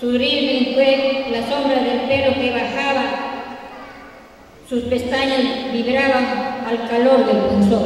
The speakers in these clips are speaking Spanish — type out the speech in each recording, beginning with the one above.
Su ritmo fue la sombra del pelo que bajaba, sus pestañas vibraban al calor del punzón.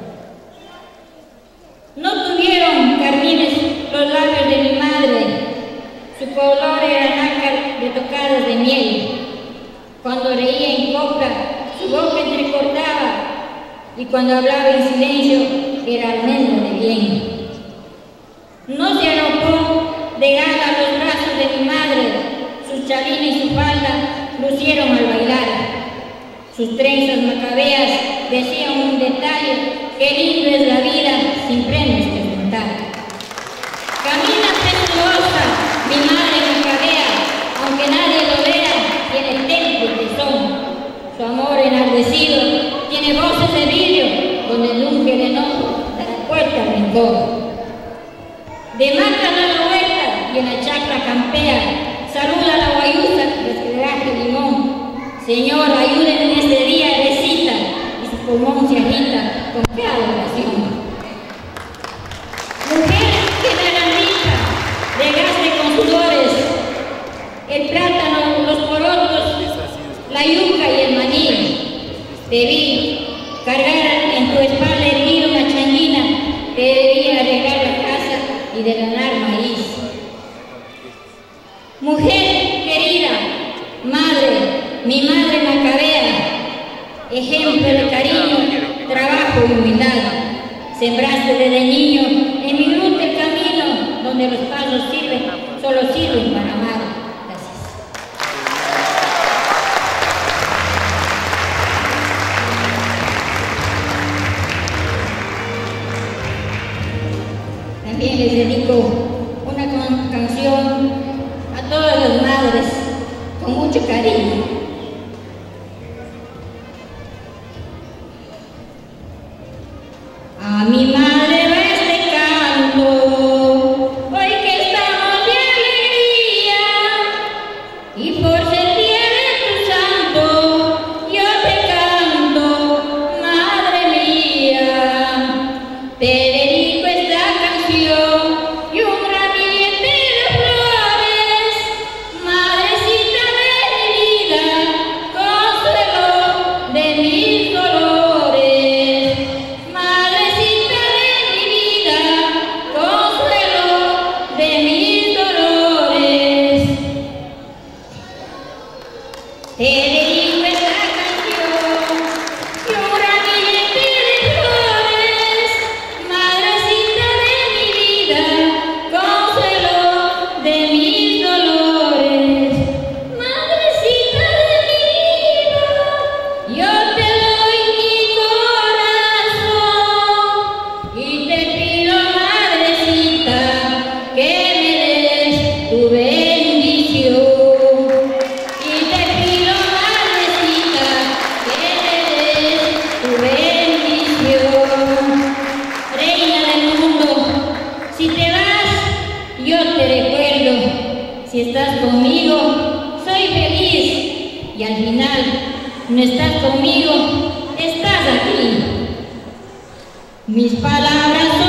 No tuvieron carmines los labios de mi madre, su color era nácar de tocadas de miel. Cuando reía en copla, su boca entrecortaba, y cuando hablaba en silencio, era almendra de bien. No se arropó de gala a los brazos de mi madre, sus chalines y su falda lucieron al bailar. Sus trenzas macabeas decían un detalle, qué lindo es la vida sin premios que contar. Camina presurosa, mi madre macabea, aunque nadie lo vea, tiene temple y tesón. Su amor enardecido tiene voces de vidrio, donde nunca el enojo dará puerta al rincón. De Mata a la vuelta y en la chacra campea, saluda a la guayusa desde el limón. Señor, ayúdenme en este día, recita, y su pulmón se agita con cada oración. Mujer que me alambica, regaste con sudores, el plátano, los porotos, la yuca y el maní. Te vi cargar en tu espalda erguida una changuina que debía regar la casa y desgranar maíz. Mujer querida, madre, mi madre macabea, ejemplo de cariño, trabajo y humildad. Sembraste desde niño en mi ruta el camino donde los pasos solo sirven para amar. Gracias. También les dedico una canción a todas las madres con mucho cariño. A mi madre va este canto, hoy que estamos de alegría, y por ser día de tu santo, yo te canto, madre mía. Te dedico esta canción y un ramillete de flores, madrecita de mi vida, consuelo de mis dolores. Madrecita de mi vida, consuelo de mis dolores. Te dedico esta canción y un ramillete de flores, madrecita de mi vida, consuelo de mis dolores. Madrecita de mi vida, yo te doy mi corazón y te pido, madrecita, que me des tu bendición. Y te pido, madrecita, que me des tu bendición. Reina del mundo, si te vas, yo te recuerdo. Si estás conmigo, soy feliz. Y al final, no estás conmigo, estás aquí. Mis palabras